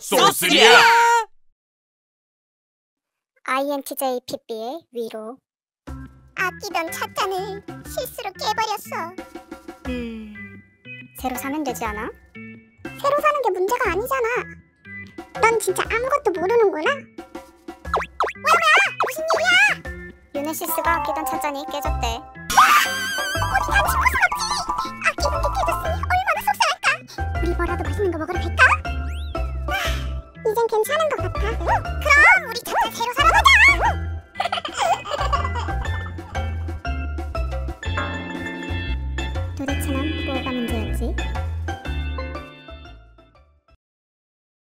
소스리야! INTJ 핏비의 위로. 아끼던 찻잔을 실수로 깨버렸어. 새로 사면 되지 않아? 새로 사는 게 문제가 아니잖아. 넌 진짜 아무것도 모르는구나. 뭐야? 무슨 일이야? 유네시스가 아끼던 찻잔이 깨졌대. 우리 다 죽을 순 없지. 아끼던 게 깨졌으니 얼마나 속상할까. 우리 뭐라도 맛있는 거 먹으러 갈까? 이젠 괜찮은 것 같아. 그럼